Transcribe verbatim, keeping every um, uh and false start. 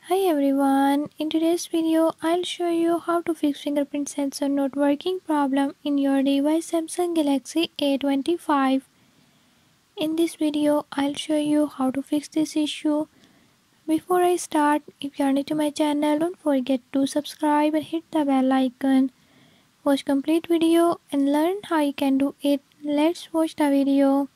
Hi everyone, in today's video I'll show you how to fix fingerprint sensor not working problem in your device Samsung Galaxy A twenty-five. In this video I'll show you how to fix this issue. Before I start, if you are new to my channel, don't forget to subscribe and hit the bell icon. Watch complete video and learn how you can do it. Let's watch the video.